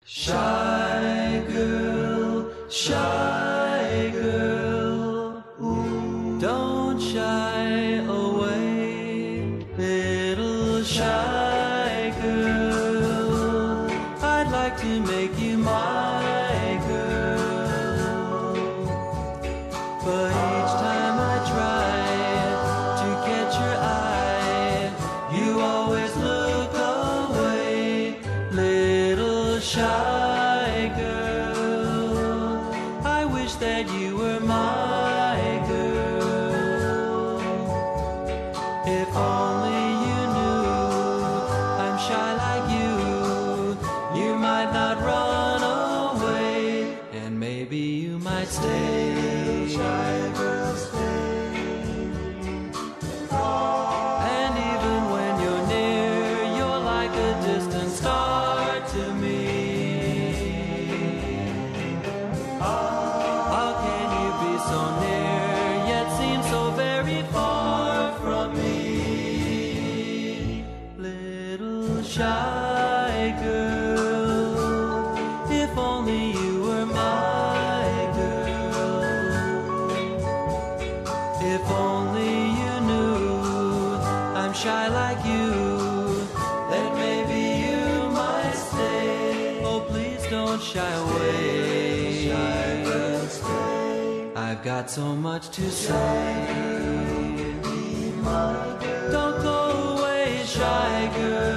Shy girl, ooh, don't shy away, little shy girl. I'd like to make you my girl, but each time I try to catch your eye, you always look away, little shy girl. I wish that you were my girl. If only you knew I'm shy like you, you might not run away, and maybe you might stay. Shy girl, stay. And even when you're near, you're like a distant star to me. How can you be so near, yet seem so very far from me? Little shy girl, if only you were my girl. If only you knew I'm shy like you, then maybe you might stay. Oh, please don't shy away. Shy girl, stay. I've got so much to say. Be my girl. Don't go away, shy girl.